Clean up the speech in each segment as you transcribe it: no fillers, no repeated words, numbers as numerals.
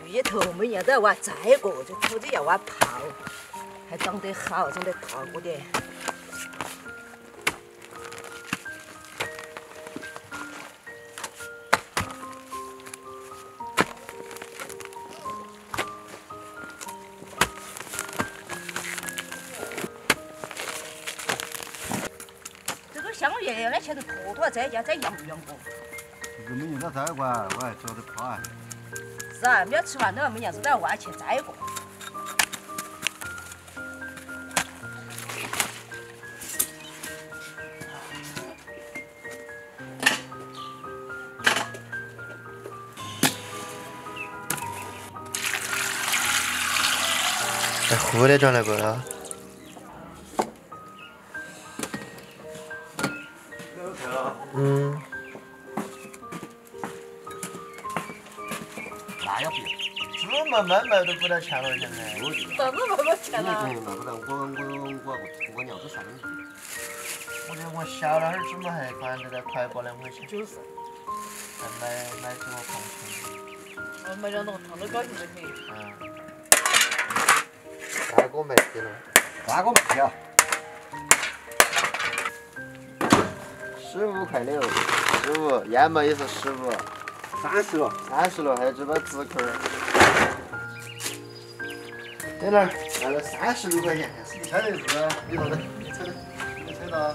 芋头每样都要挖摘过，这土地要挖泡，还长得好，长得大个点。这个香叶要来前头坨坨摘，要摘样不样不？ 这每年都摘过，我还觉得怕。 是啊，没有吃完了，每样子都要挖去摘过。 这糊的装来过了。嗯。 那要不要？ 这么卖都不到钱了，现在。 怎么不钱了？ 卖不到，我娘子上的。 我觉得我小了哈儿怎么还管得到快1、2块钱？ 就是。 再买几个矿泉。 买2桶汤都高兴得很。 嗯。大哥卖起了。 大哥卖了。 15块6，15，燕麦也是15。 30了 ，30了，还有这把纸壳儿。在哪儿？卖了36块钱。 你猜的是不是？你说的，你猜的，你猜到。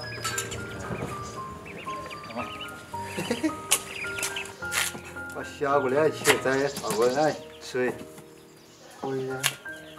干嘛？嘿嘿嘿。把小个的去摘，大个的吃。可以的。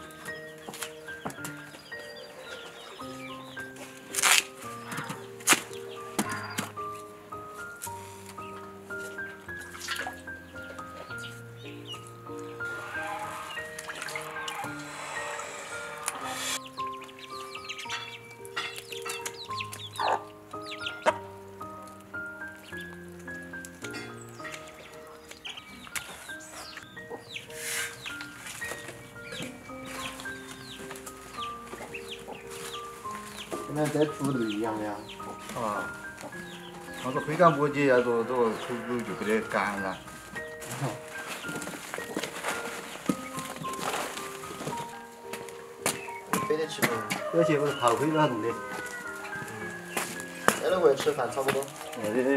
跟咱摘土豆一样的呀。 啊，那个非常不急，要做这个土豆就不得干了。 飞得起不？ 而且我是炮灰软弄的。 这个为吃饭差不多。 对。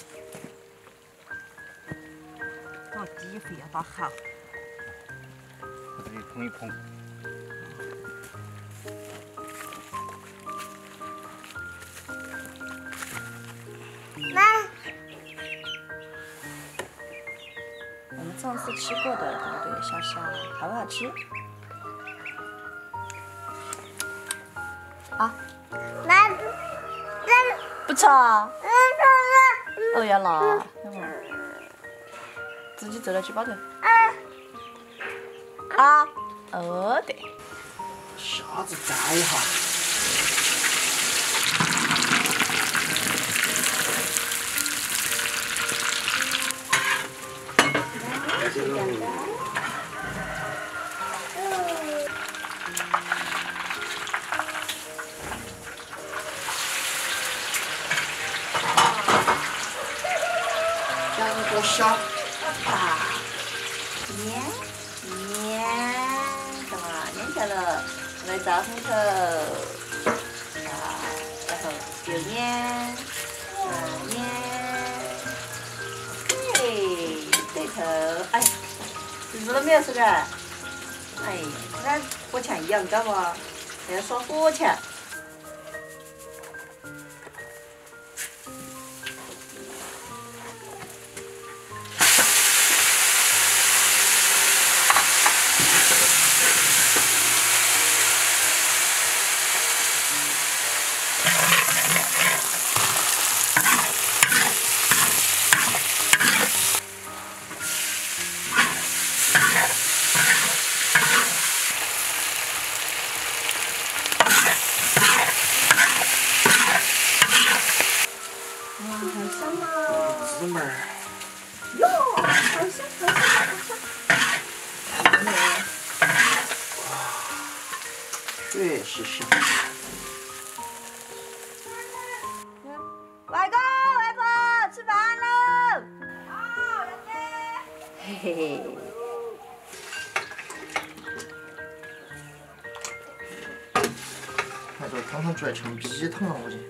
打底肥要打好。 这里捧一捧。 我们上次吃过的，对不对？小小，好不好吃？啊？不吃啊？哦呀啦，自己走了去包头。啊？哦对。 下子摘一下。 两个小啊，粘，干嘛？粘下了，放在灶上头，啊，然后又粘，粘，对头，哎，日了没有是个？哎，跟咱火钳一样，知道不？还要耍火钳。 姊妹儿， 哟，好香， 确实香。 外公外婆吃饭喽！好，嘿嘿嘿。 汤汤出来成逼汤了，我去。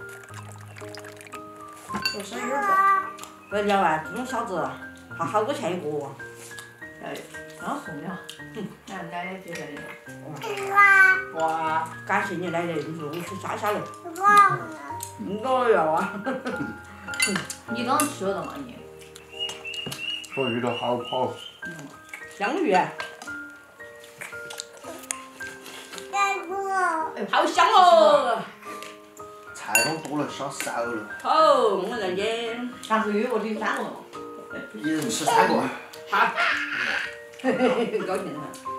我生有点不要啊，这种小子，他好多钱一个。哎，刚送的。 俺奶奶接下的。 哇，感谢你奶奶，你说我吃下来。我要啊。 你刚吃了吗你？ 我遇到好跑。 香芋。哎，好香哦！ 菜都多了，少少了。 好，我在这。 上次约我领3个。 一人吃3个。 好。嘿嘿嘿，高兴了。